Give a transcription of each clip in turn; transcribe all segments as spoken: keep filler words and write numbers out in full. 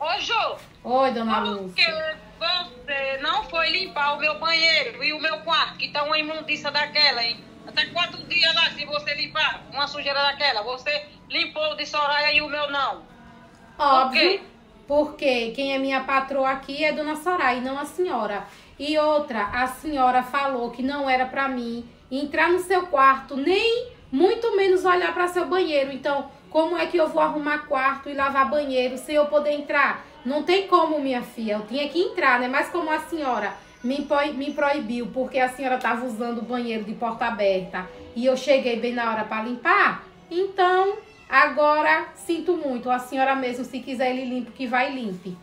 Ô, Jô. Oi, dona Porque Lúcia. você não foi limpar o meu banheiro e o meu quarto, que tá uma imundícia daquela, hein? Até quatro dias lá, se você limpar uma sujeira daquela, você limpou o de Soraya e o meu não. Óbvio. Por quê? Porque quem é minha patroa aqui é dona Soraya e não a senhora. E outra, a senhora falou que não era pra mim entrar no seu quarto, nem muito menos olhar pra seu banheiro. Então, como é que eu vou arrumar quarto e lavar banheiro sem eu poder entrar? Não tem como, minha filha. Eu tinha que entrar, né? Mas como a senhora me, pro- me proibiu porque a senhora estava usando o banheiro de porta aberta e eu cheguei bem na hora pra limpar, então agora sinto muito. A senhora mesmo, se quiser ele limpo, que vai e limpe.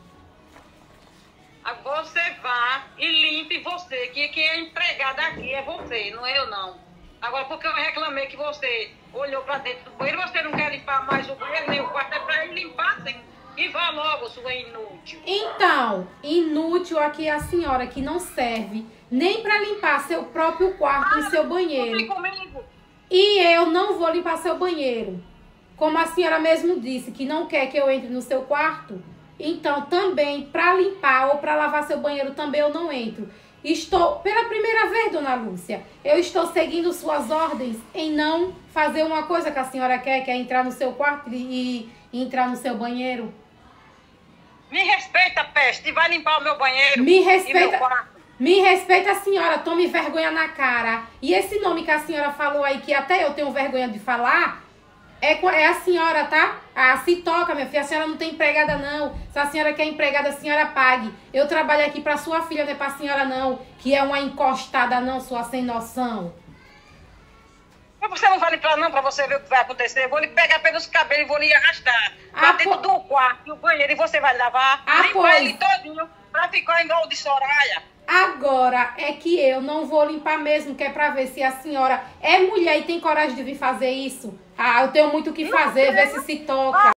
Agora você vá e limpe você, que quem é empregada aqui é você, não é eu não. Agora, porque eu reclamei que você olhou pra dentro do banheiro, você não quer limpar mais o banheiro, nem o quarto, é pra ele limpar, sim. E vá logo, sua inútil. Então, inútil aqui é a senhora que não serve nem para limpar seu próprio quarto e seu Vem banheiro. comigo. E eu não vou limpar seu banheiro. Como a senhora mesmo disse que não quer que eu entre no seu quarto, então também para limpar ou para lavar seu banheiro também eu não entro. Estou, pela primeira vez, dona Lúcia, eu estou seguindo suas ordens em não fazer uma coisa que a senhora quer, que é entrar no seu quarto e, e entrar no seu banheiro. Me respeita, peste, e vai limpar o meu banheiro Me e meu respeita, quarto. me respeita, a senhora, tome vergonha na cara. E esse nome que a senhora falou aí, que até eu tenho vergonha de falar, é, co- é a senhora, tá? Ah, se toca, minha filha, a senhora não tem empregada, não. Se a senhora quer empregada, a senhora pague. Eu trabalho aqui pra sua filha, não é pra senhora, não, que é uma encostada, não, sua sem noção. Mas você não vai limpar não, pra você ver o que vai acontecer. Eu vou lhe pegar pelos cabelos e vou lhe arrastar pra Ah, dentro po- do quarto e o banheiro e você vai lavar. Ah, Limpar pois. ele todinho pra ficar igual o de Soraya. Agora é que eu não vou limpar mesmo, que é pra ver se a senhora é mulher e tem coragem de vir fazer isso. Ah, eu tenho muito o que fazer, ver se se toca.